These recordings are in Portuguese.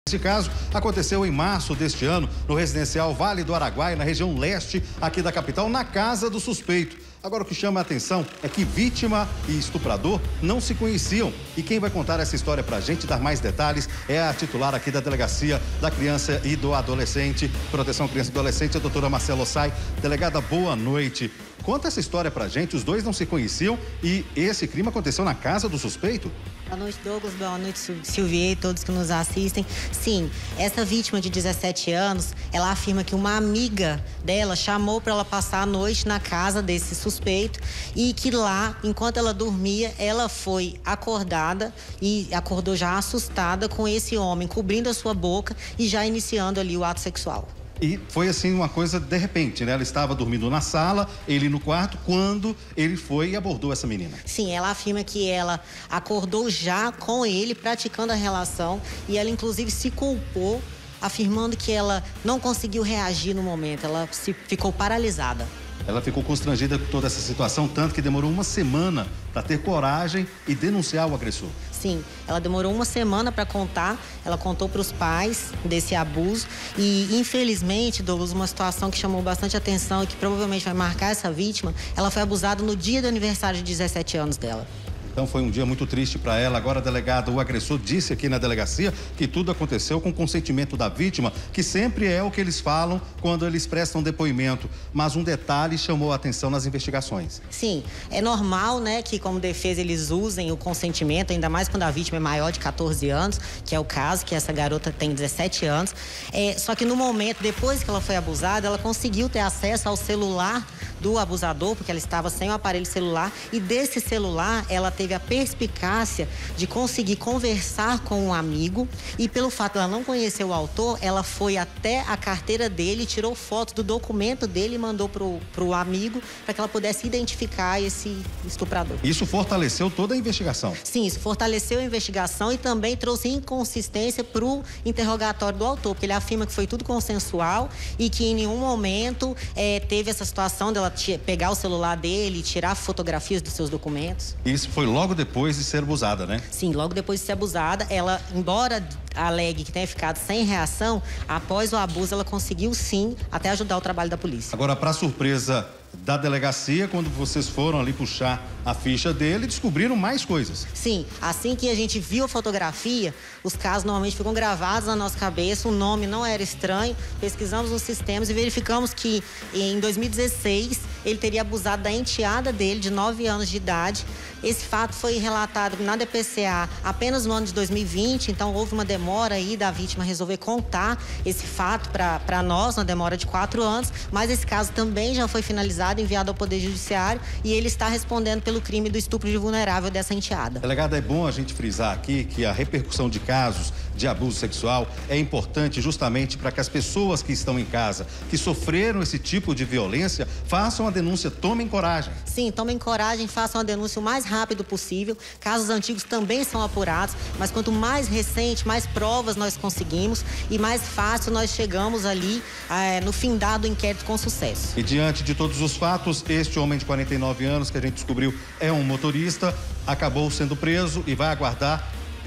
Esse caso aconteceu em março deste ano, no residencial Vale do Araguaia, na região leste aqui da capital, na casa do suspeito. Agora, o que chama a atenção é que vítima e estuprador não se conheciam. E quem vai contar essa história pra gente, dar mais detalhes, é a titular aqui da Delegacia da Criança e do Adolescente, Proteção Criança e Adolescente, a doutora Marcela Ossai. Delegada, boa noite. Conta essa história pra gente, os dois não se conheciam e esse crime aconteceu na casa do suspeito? Boa noite, Douglas. Boa noite, Silvia e todos que nos assistem. Sim, essa vítima de 17 anos, ela afirma que uma amiga dela chamou para ela passar a noite na casa desse suspeito e que lá, enquanto ela dormia, ela foi acordada e acordou já assustada com esse homem cobrindo a sua boca e já iniciando ali o ato sexual. E foi assim uma coisa de repente, né? Ela estava dormindo na sala, ele no quarto, quando ele foi e abordou essa menina. Sim, ela afirma que ela acordou já com ele, praticando a relação, e ela inclusive se culpou, afirmando que ela não conseguiu reagir no momento, ela ficou paralisada. Ela ficou constrangida com toda essa situação, tanto que demorou uma semana para ter coragem e denunciar o agressor. Sim, ela demorou uma semana para contar, ela contou para os pais desse abuso e, infelizmente, Douglas, uma situação que chamou bastante atenção e que provavelmente vai marcar essa vítima, ela foi abusada no dia do aniversário de 17 anos dela. Então foi um dia muito triste para ela. Agora, delegado, o agressor disse aqui na delegacia que tudo aconteceu com consentimento da vítima, que sempre é o que eles falam quando eles prestam depoimento. Mas um detalhe chamou a atenção nas investigações. Sim, é normal, né, que como defesa eles usem o consentimento, ainda mais quando a vítima é maior de 14 anos, que é o caso, que essa garota tem 17 anos. Só que no momento, depois que ela foi abusada, ela conseguiu ter acesso ao celular do abusador, porque ela estava sem o aparelho celular, e desse celular ela teve a perspicácia de conseguir conversar com um amigo e pelo fato de ela não conhecer o autor, ela foi até a carteira dele, tirou foto do documento dele e mandou pro amigo para que ela pudesse identificar esse estuprador. Isso fortaleceu toda a investigação? Sim, isso fortaleceu a investigação e também trouxe inconsistência pro interrogatório do autor, porque ele afirma que foi tudo consensual e que em nenhum momento teve essa situação dela pegar o celular dele e tirar fotografias dos seus documentos. Isso foi logo depois de ser abusada, né? Sim, logo depois de ser abusada, ela, embora alegue que tenha ficado sem reação, após o abuso ela conseguiu sim até ajudar o trabalho da polícia. Agora, para surpresa da delegacia, quando vocês foram ali puxar a ficha dele, descobriram mais coisas. Sim, assim que a gente viu a fotografia, os casos normalmente ficam gravados na nossa cabeça, o nome não era estranho, pesquisamos nos sistemas e verificamos que em 2016 ele teria abusado da enteada dele, de 9 anos de idade. Esse fato foi relatado na DPCA apenas no ano de 2020, então houve uma demora aí da vítima resolver contar esse fato para nós, uma demora de 4 anos, mas esse caso também já foi finalizado, enviado ao Poder Judiciário e ele está respondendo pelo crime do estupro de vulnerável dessa enteada. Delegada, é bom a gente frisar aqui que a repercussão de casos de abuso sexual é importante justamente para que as pessoas que estão em casa, que sofreram esse tipo de violência, façam a denúncia, tomem coragem. Sim, tomem coragem, façam a denúncia o mais rápido possível. Casos antigos também são apurados, mas quanto mais recente, mais provas nós conseguimos e mais fácil nós chegamos ali no findado inquérito com sucesso. E diante de todos os fatos, este homem de 49 anos que a gente descobriu é um motorista, acabou sendo preso e vai aguardar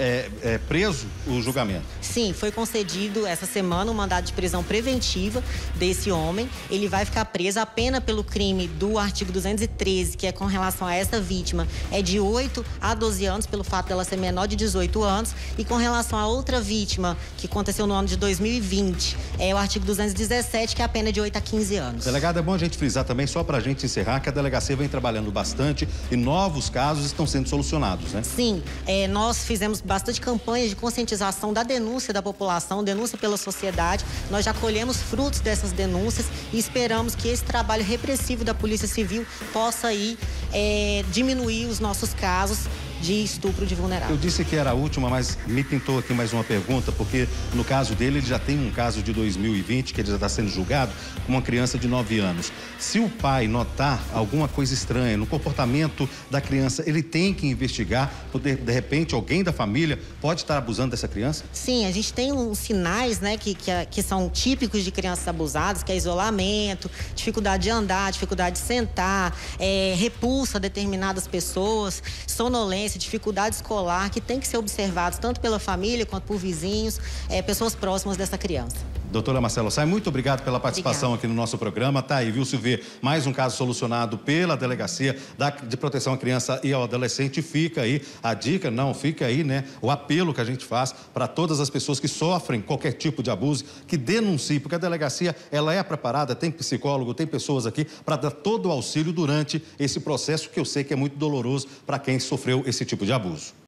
preso o julgamento. Sim, foi concedido essa semana um mandado de prisão preventiva desse homem. Ele vai ficar preso. A pena pelo crime do artigo 213, que é com relação a essa vítima, é de 8 a 12 anos, pelo fato dela ser menor de 18 anos. E com relação a outra vítima, que aconteceu no ano de 2020, é o artigo 217, que é a pena de 8 a 15 anos. Delegado, é bom a gente frisar também, só pra gente encerrar, que a delegacia vem trabalhando bastante e novos casos estão sendo solucionados, né? Sim, nós fizemos bastante campanhas de conscientização da denúncia da população, denúncia pela sociedade. Nós já colhemos frutos dessas denúncias e esperamos que esse trabalho repressivo da Polícia Civil possa aí diminuir os nossos casos de estupro de vulnerável. Eu disse que era a última, mas me pintou aqui mais uma pergunta, porque no caso dele, ele já tem um caso de 2020, que ele já está sendo julgado, com uma criança de 9 anos. Se o pai notar alguma coisa estranha no comportamento da criança, ele tem que investigar, porque de repente alguém da família pode estar abusando dessa criança? Sim, a gente tem uns sinais, né, que são típicos de crianças abusadas, que é isolamento, dificuldade de andar, dificuldade de sentar, repulsa a determinadas pessoas, sonolência. carência, dificuldade escolar, que tem que ser observados tanto pela família quanto por vizinhos, pessoas próximas dessa criança. Doutora Marcela Ossai, muito obrigado pela participação aqui no nosso programa. Tá aí, viu, Silvia? Mais um caso solucionado pela Delegacia de Proteção à Criança e ao Adolescente. Fica aí a dica, fica aí, né, o apelo que a gente faz para todas as pessoas que sofrem qualquer tipo de abuso, que denunciem, porque a delegacia, ela é preparada, tem psicólogo, tem pessoas aqui para dar todo o auxílio durante esse processo, que eu sei que é muito doloroso para quem sofreu esse tipo de abuso.